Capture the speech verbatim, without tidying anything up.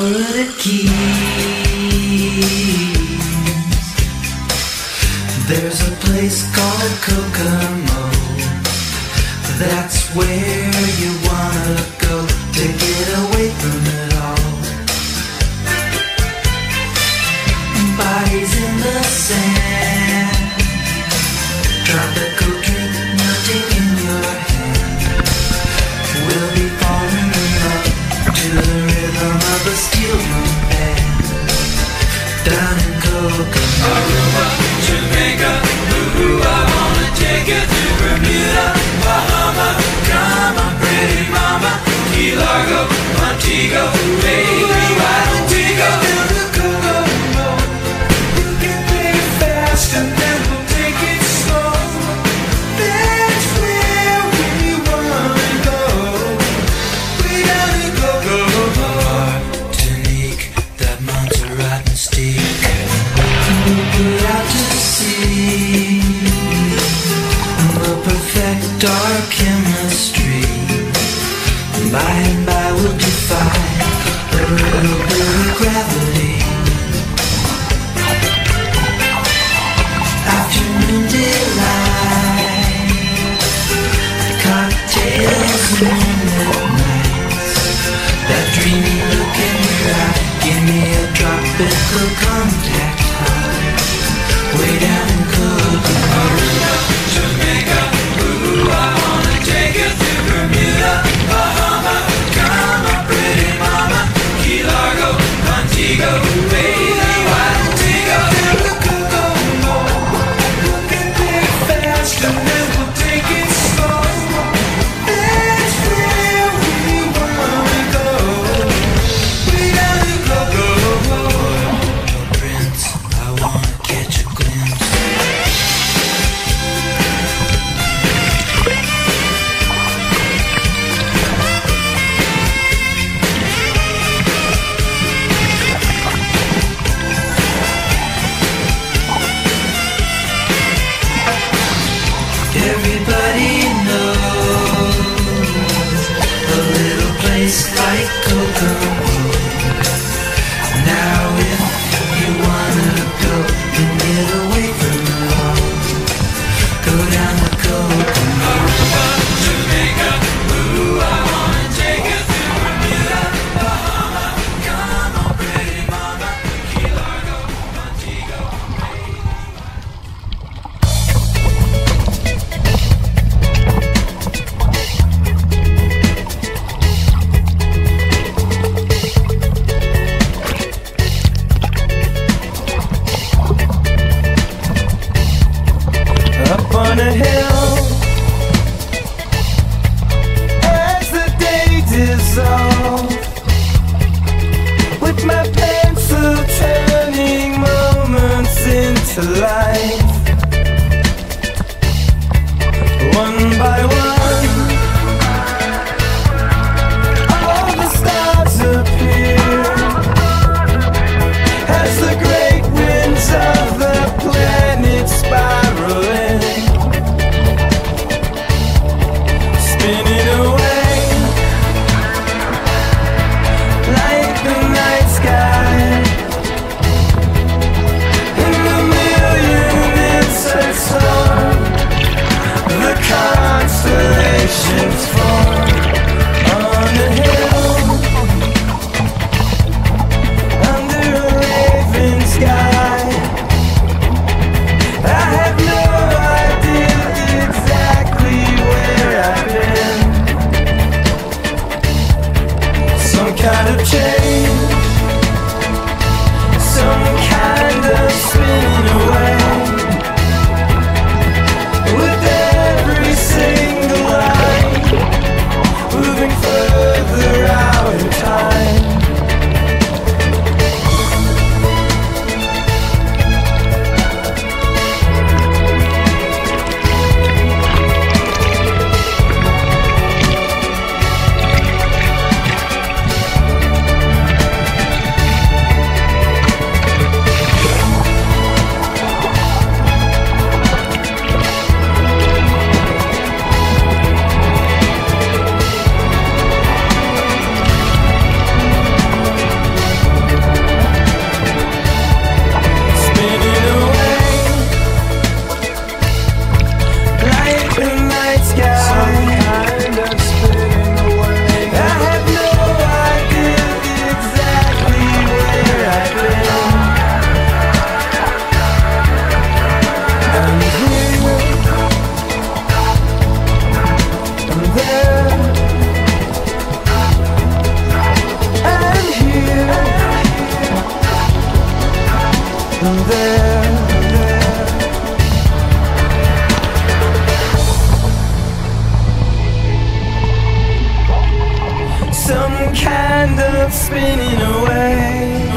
the keys. There's a place called Kokomo. That's where you wanna go to get away from it all. Bodies in the sand, tropical drink melting in your hand. We'll be falling in love to the rhythm of a steel drum band. Down in Kokomo, Aruba, Jamaica, ooh, I wanna take you to Bermuda, Bahama. Come on, pretty mama, Key Largo, Montego, baby, why don't we go down to Kokomo? You can play it fast and then we'll take it slow. That's where we wanna go. We down to Kokomo. Martinique, that Montserrat mystique. We'll put out to sea. We'll perfect our chemistry. By and by we'll defy a little bit of gravity. Afternoon delight, cocktails and moonlit nights. That dreamy look in your eye, give me a tropical contact high. Way down in Kokomo, Aruba, Jamaica, ooh, I wanna take you to Bermuda, Bahama. Come on, pretty mama, Key Largo, Montego, baby, why don't we go down to Kokomo? You can play it fast and then we'll take it slow. That's where we wanna go. We down to Kokomo. Prince, I wanna catch a glimpse. Everybody knows a little place like Kokomo. Now if you wanna go and get away from it all, go down to Kokomo, Aruba, Jamaica, ooh, I wanna take you to Bermuda, Bahama. Come on, pretty mama, Key Largo, Montego, up on a hill, as the day dissolves, with my pencil turning moments into life. One by one, all the stars appear, as the great winds of the planet spiral in, spinning away like the night sky in the million there. Some kind of spinning away.